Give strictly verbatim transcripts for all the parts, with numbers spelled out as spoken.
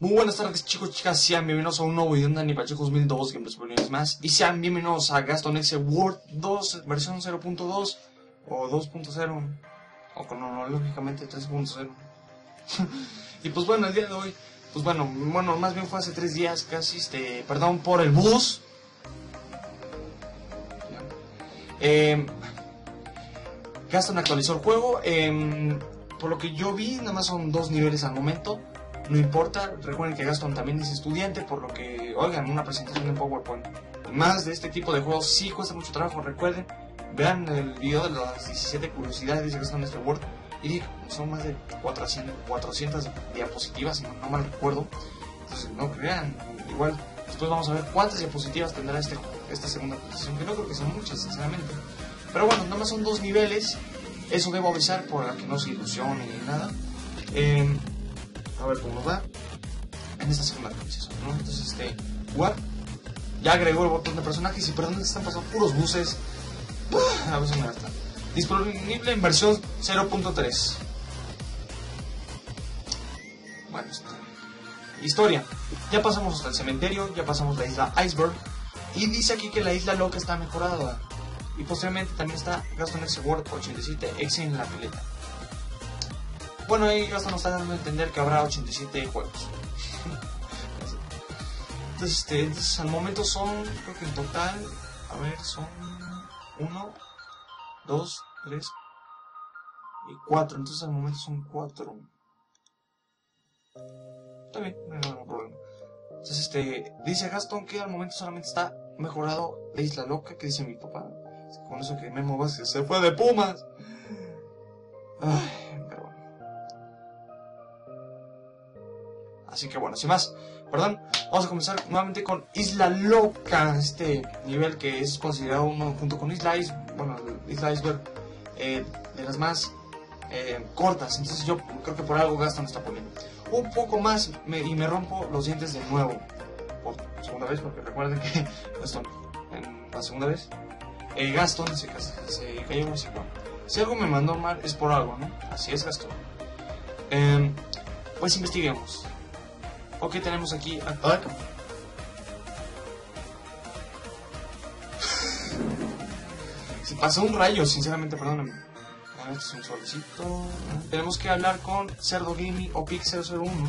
Muy buenas tardes, chicos, chicas, sean bienvenidos a un nuevo video de Dani Pacheco dos mil dos, Gameplays por más. Y sean bienvenidos a Gaston X World dos, versión cero punto dos o dos punto cero, o cronológicamente tres punto cero. Y pues bueno, el día de hoy, pues bueno, bueno, más bien fue hace tres días casi, este, perdón por el bus. Eh, Gaston actualizó el juego, eh, por lo que yo vi, nada más son dos niveles al momento. No importa, recuerden que Gaston también es estudiante, por lo que, oigan, una presentación en PowerPoint. Más de este tipo de juegos sí cuesta mucho trabajo, recuerden. Vean el video de las diecisiete curiosidades de Gaston X World. Y digo, son más de cuatrocientas diapositivas, si no, no mal recuerdo. Entonces, no crean, igual, después vamos a ver cuántas diapositivas tendrá este, esta segunda presentación, que no creo que sean muchas, sinceramente. Pero bueno, nada más son dos niveles, eso debo avisar para que no se ilusione ni nada. Eh... A ver cómo nos va en esta segunda actualización, ¿no? Entonces, este, jugar. Ya agregó el botón de personajes y perdón, están pasando puros buses. A ver si me gasta. Disponible en versión cero punto tres. Bueno, está. Historia. Ya pasamos hasta el cementerio, ya pasamos la isla Iceberg. Y dice aquí que la isla loca está mejorada. Y posteriormente también está Gaston X World ochenta y siete X en la pileta. Bueno, ahí Gaston nos está dando a entender que habrá ochenta y siete juegos. Entonces, este, entonces, al momento son, creo que en total, a ver, son uno, dos, tres y cuatro. Entonces, al momento son cuatro. Está bien, no hay ningún problema. Entonces, este, dice Gaston que al momento solamente está mejorado la Isla Loca, que dice mi papá. Con eso que Memo Vázquez se fue de Pumas. Ay. Así que bueno, sin más, perdón, vamos a comenzar nuevamente con Isla Loca, este nivel que es considerado uno junto con Isla Ice, bueno, Isla Iceberg, eh, de las más eh, cortas. Entonces yo creo que por algo Gaston está poniendo un poco más me, y me rompo los dientes de nuevo por segunda vez, porque recuerden que Gaston, en la segunda vez, eh, Gaston se, se cayó así. Bueno, si algo me mandó mal es por algo, ¿no? Así es, Gaston. Eh, pues investiguemos. Ok, tenemos aquí a... ¡Ay! Se pasó un rayo, sinceramente, perdóname. Bueno, esto es un solecito. Tenemos que hablar con Cerdo Gaming o Pic cero cero uno.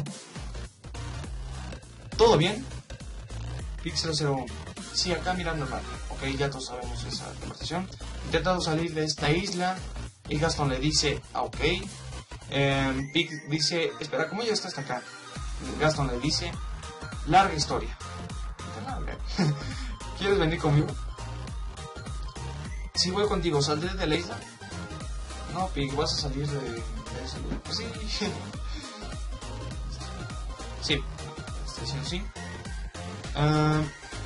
¿Todo bien? Pic cero cero uno. Sí, acá mirando el mapa. Ok, ya todos sabemos esa conversación. Intentando salir de esta isla. Y Gaston le dice, ah, ok. Eh, Pic dice, espera, ¿cómo ya está hasta acá? Gaston le dice, larga historia. ¿Quieres venir conmigo? Si voy contigo, ¿saldré de la isla? No, Pig, vas a salir de, de esa isla. Pues sí. Sí, estoy diciendo sí. Uh,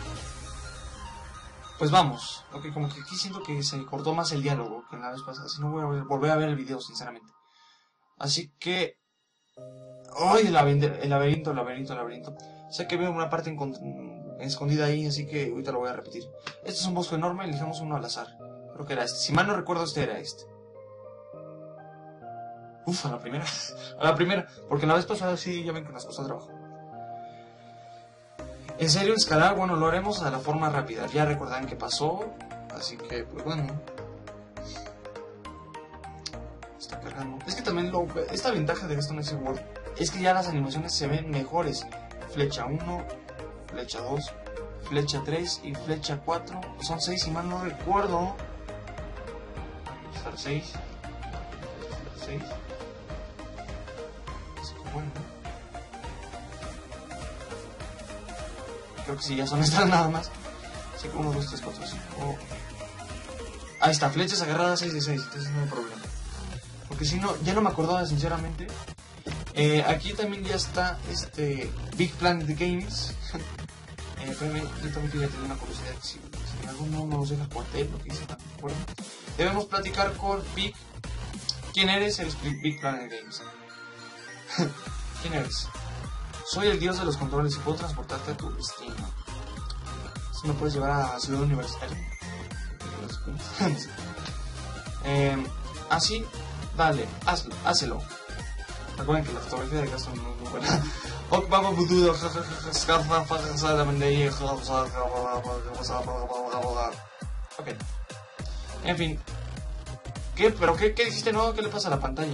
pues vamos. Ok, como que aquí siento que se cortó más el diálogo que en la vez pasada. Si no voy a ver, volver a ver el video, sinceramente. Así que... ¡Ay! El laberinto, el laberinto, el laberinto, el laberinto. Sé que veo una parte escondida ahí, así que ahorita lo voy a repetir. Este es un bosque enorme, elijamos uno al azar. Creo que era este. Si mal no recuerdo, este era este. Uf, a la primera. A la primera. Porque la vez pasada sí, ya ven que nos costó trabajo. ¿En serio escalar? Bueno, lo haremos a la forma rápida. Ya recordarán qué pasó. Así que, pues bueno. Está cargando. Es que también lo, esta ventaja de Gaston X World es que ya las animaciones se ven mejores. Flecha uno, flecha dos, flecha tres y flecha cuatro. Son seis si mal no recuerdo. seis. seis. Bueno. Creo que sí, ya son estas nada más. Así que uno, dos, tres, cuatro, cinco. Ahí está, flechas agarradas seis de seis. Entonces no hay problema. Porque si no, ya no me acordaba sinceramente. Eh, aquí también ya está este Big Planet Games. eh, pero yo también quería tener una curiosidad. Si, si alguno nos deja cuartel, lo que dice, ¿de acuerdo? Debemos platicar con Big. ¿Quién eres? Eres Big Planet Games. ¿Quién eres? Soy el dios de los controles y puedo transportarte a tu destino. Si me puedes llevar a Ciudad Universitaria. eh, así, dale, hazlo, hácelo. Recuerden que la fotografía de Gaston no es muy buena. Ok, vamos a Ok. En fin. ¿Qué? ¿Pero qué, qué dijiste? No, ¿qué le pasa a la pantalla?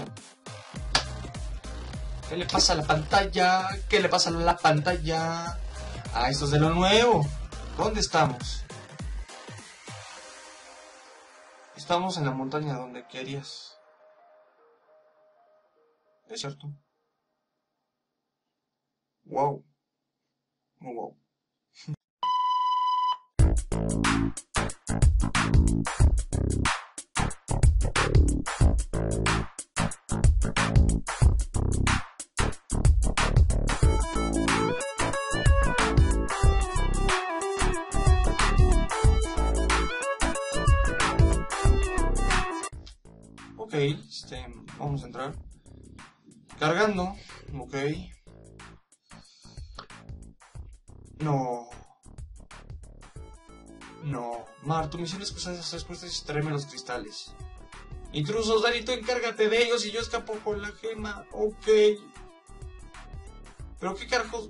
¿Qué le pasa a la pantalla? ¿Qué le pasa a la pantalla? Ah, esto es de lo nuevo. ¿Dónde estamos? Estamos en la montaña donde querías. Es cierto. Wow. Muy wow. Ok, este, vamos a entrar. Cargando, ok. No. No. Mar, tu misión es cruzar esas respuestas y traerme los cristales. Intrusos, Darito, encárgate de ellos y yo escapo con la gema. Ok. ¿Pero qué carajos?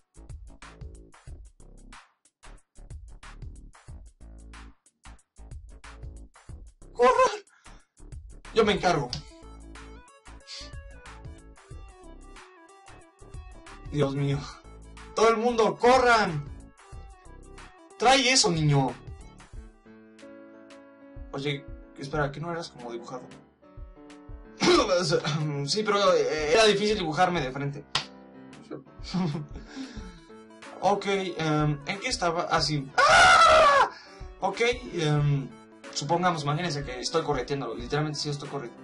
¡Corran! Yo me encargo. Dios mío. Todo el mundo, corran. Trae eso, niño. Oye, espera, ¿que no eras como dibujado? Sí, pero era difícil dibujarme de frente. Ok, um, ¿en qué estaba? Así. ¡Ah! Ok, um, supongamos, imagínense que estoy correteándolo. Literalmente sí estoy corriendo.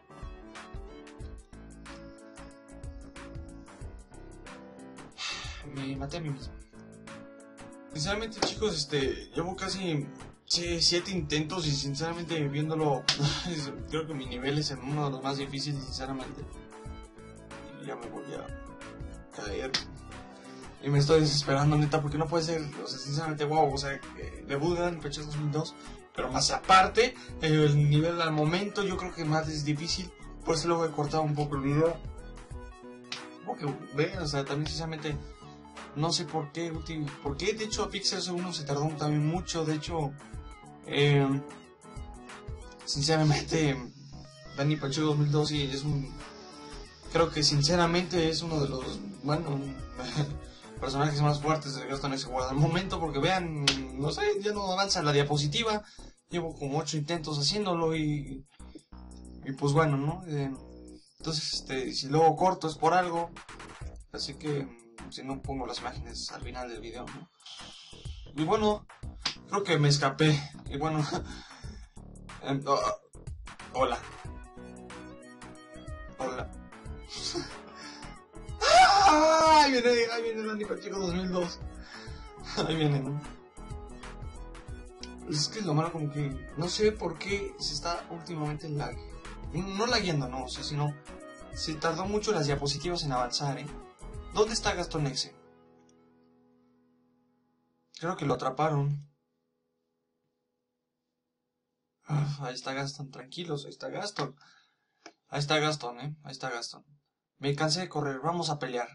Me maté a mí mismo. Sinceramente, chicos, este, llevo casi sí, siete intentos y sinceramente viéndolo, creo que mi nivel es en uno de los más difíciles, sinceramente. Y ya me voy a caer. Y me estoy desesperando, neta, porque no puede ser, o sea, sinceramente, wow, o sea, eh, debut de P H dos mil dos, pero más aparte, eh, el nivel al momento yo creo que más es difícil, por eso luego he cortado un poco el video. Porque, ve, o sea, también sinceramente, no sé por qué, por qué, de hecho, Pixels uno se tardó también mucho, de hecho, eh, sinceramente, Danny Pacho dos mil dos sí es un, creo que sinceramente es uno de los, bueno, personajes más fuertes de Gaston ese juego al momento, porque vean, no sé, ya no avanza la diapositiva, llevo como ocho intentos haciéndolo y, y pues bueno, ¿no? Eh, entonces, este, si luego corto es por algo, así que si no pongo las imágenes al final del video, ¿no? Y bueno, creo que me escapé, y bueno, eh, oh, hola, hola. Ahí viene, ahí viene el Antipachico dos mil dos. Ahí viene, ¿no? Es que es lo malo, como que no sé por qué se está últimamente lag. No lagueando, no, o sea, sino se tardó mucho las diapositivas en avanzar, ¿eh? ¿Dónde está Gaston Exe? Creo que lo atraparon. Uf, ahí está Gaston, tranquilos, ahí está Gaston. Ahí está Gaston, ¿eh? Ahí está Gaston. Me cansé de correr, vamos a pelear.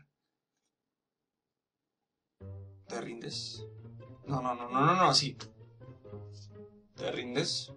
¿Te rindes? No, no, no, no, no, no, así. ¿Te rindes?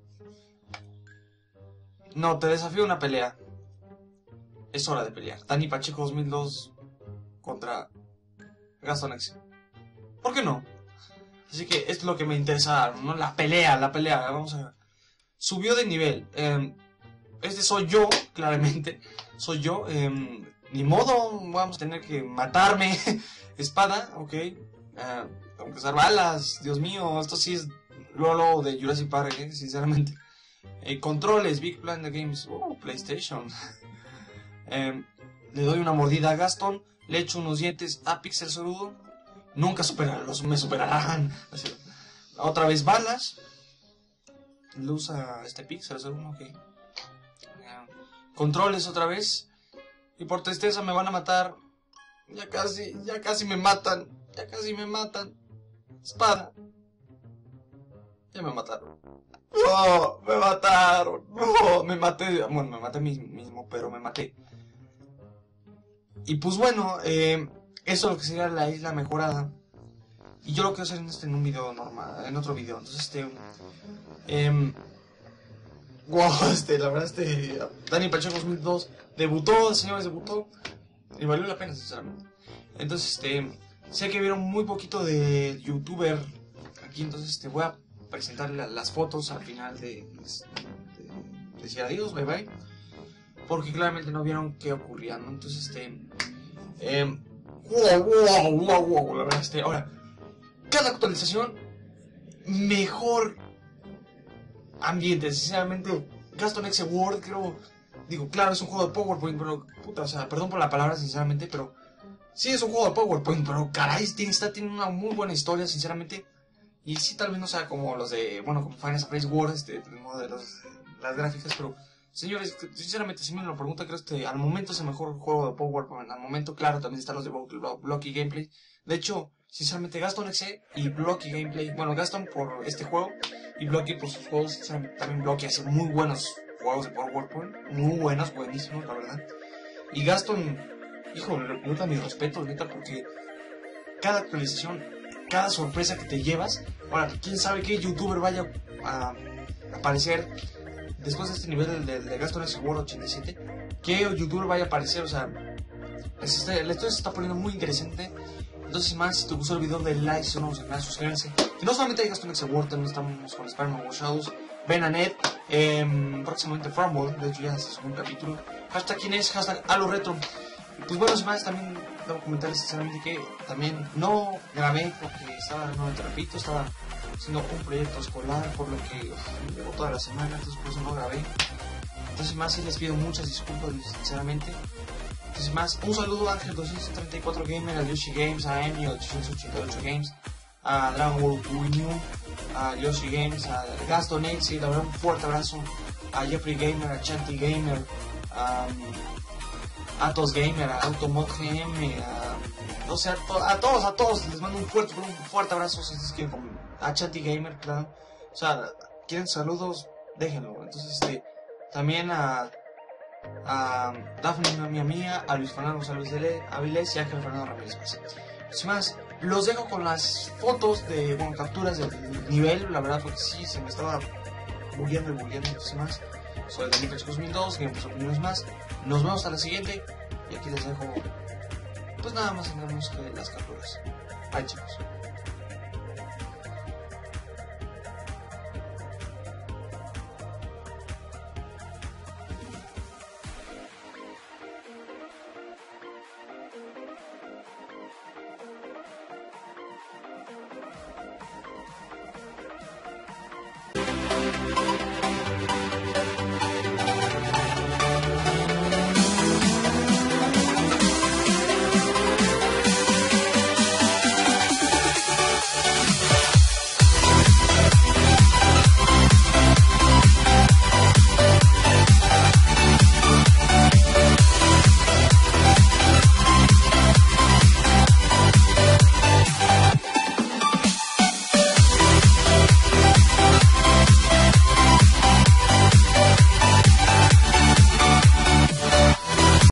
No, te desafío a una pelea. Es hora de pelear. Danny Pacheco dos mil dos contra Gaston Exe. ¿Por qué no? Así que esto es lo que me interesa, ¿no? La pelea, la pelea. Vamos a ver. Subió de nivel. Eh, este soy yo, claramente. Soy yo. Eh, ni modo, vamos a tener que matarme. Espada, ok. Uh, tengo que usar balas. Dios mío, esto sí es Lolo de Jurassic Park, ¿eh? Sinceramente. Eh, controles, Big Planet Games. Oh, PlayStation. eh, le doy una mordida a Gaston. Le echo unos dientes a Pixel Sorudo. Nunca superarán, los me superarán. Así, otra vez balas. Le usa este Pixel Sorudo, ok. Controles otra vez. Y por tristeza me van a matar. Ya casi, ya casi me matan. Ya casi me matan. Espada. Ya me mataron. No, me mataron. No, me maté. Bueno, me maté a mí mismo, pero me maté. Y pues bueno, eh, eso es lo que sería la isla mejorada. Y yo lo quiero hacer en, este, en un video normal, en otro video. Entonces, este... Eh, wow, este, la verdad, este... Dani Pacheco dos mil dos debutó, señores, debutó. Y valió la pena, sinceramente. Entonces, este... sé que vieron muy poquito de youtuber aquí, entonces este, voy a presentar la, las fotos al final de, de, de decir adiós, bye bye, porque claramente no vieron qué ocurría, ¿no? Entonces, este, eh, wow, wow, wow, wow, la verdad, este, ahora, cada actualización, mejor ambiente, sinceramente, Gaston X World, creo, digo, claro, es un juego de PowerPoint, pero, puta, o sea, perdón por la palabra, sinceramente, pero, sí, es un juego de PowerPoint, pero caray, está teniendo una muy buena historia, sinceramente. Y sí, tal vez no sea como los de, bueno, como Final Fantasy World, este, de los, las gráficas, pero, señores, sinceramente, si me lo preguntan, creo que este, al momento es el mejor juego de PowerPoint. Al momento, claro, también están los de Blocky Gameplay. De hecho, sinceramente, Gaston X y Blocky Gameplay, bueno, Gaston por este juego y Blocky por sus juegos, sinceramente, también Blocky hace muy buenos juegos de PowerPoint, muy buenos, buenísimos, la verdad. Y Gaston, hijo, neta, mi respeto, neta, porque cada actualización, cada sorpresa que te llevas, ahora, quién sabe qué youtuber vaya a aparecer después de este nivel de, de, de Gaston X World ochenta y siete, qué youtuber vaya a aparecer, o sea, es este, la historia se está poniendo muy interesante. Entonces, más, si te gustó el video, de like, si no, no se suscríbanse. Que no solamente hay Gaston X World, también estamos con Spider-Man War Shadows, Ben and Ed, eh, próximamente Farmworld, de hecho ya se subió un capítulo, hashtag quién es, hashtag Halo Retro. Pues bueno, sin más, también debo comentarles sinceramente que también no grabé porque estaba, no te repito, estaba haciendo un proyecto escolar, por lo que uf, me llevó toda la semana, entonces por eso no grabé. Entonces más, sí les pido muchas disculpas, sinceramente. Entonces más, un saludo a Ángel doscientos treinta y cuatro Gamer, a Yoshi Games, a Emi ochocientos ochenta y ocho Games, a Dragon Ball New, a Yoshi Games, a Gaston X, y la verdad un fuerte abrazo, a Jeffrey Gamer, a Chanty Gamer, a Atos Gamer, a Automod G M, a, o sea, a, to a todos, a todos les mando un fuerte, un fuerte abrazo, si ustedes quieren, a Chanty Gamer, claro, o sea, quieren saludos, déjenlo. Entonces, este, también a a Daphne, una amiga mía, a Luis Fernando González de Avilés y a Ángel Fernando Ramírez. Sin más, los dejo con las fotos de, bueno, capturas del nivel, la verdad, porque sí, se me estaba bugueando y bugueando. Sin más, soy Dani Pacheco dos mil dos, que pues opiniones más. Nos vemos a la siguiente, y aquí les dejo, pues nada más, tendremos que las capturas. Bye, chicos.